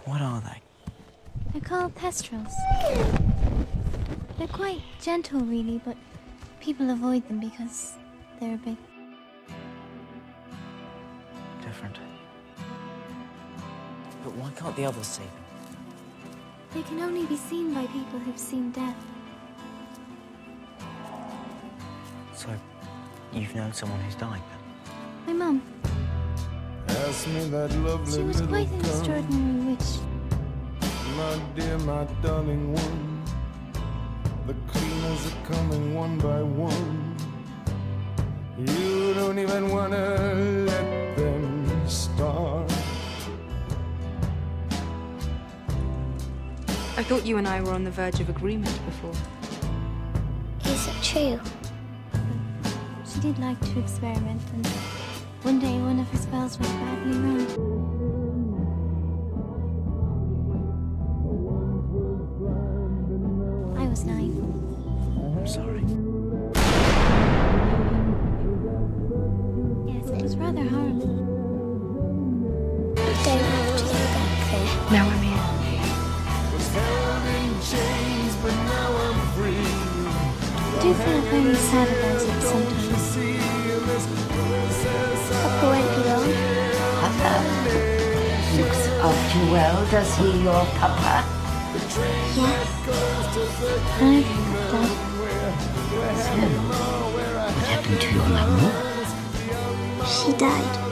What are they? They're called Thestrals. They're quite gentle, really, but people avoid them because they're a bit different. But why can't the others see them? They can only be seen by people who've seen death. So, you've known someone who's died then? My mum. Ask me that lovely She was quite an extraordinary witch. My dear, my darling one, the cleaners are coming one by one. You don't even wanna let them start. I thought you and I were on the verge of agreement before. Is it true? She did like to experiment, and one day one of her spells went badly wrong. I was 9. I'm sorry. Yes, it was rather horrible. You don't have to go back there. Now I'm here. Was held in chains, but now I'm free. I do feel very sad about it sometimes. Papa won't be long. Papa looks after you well, does he, your papa? Yeah. I've done. So, what happened to your mum? She died.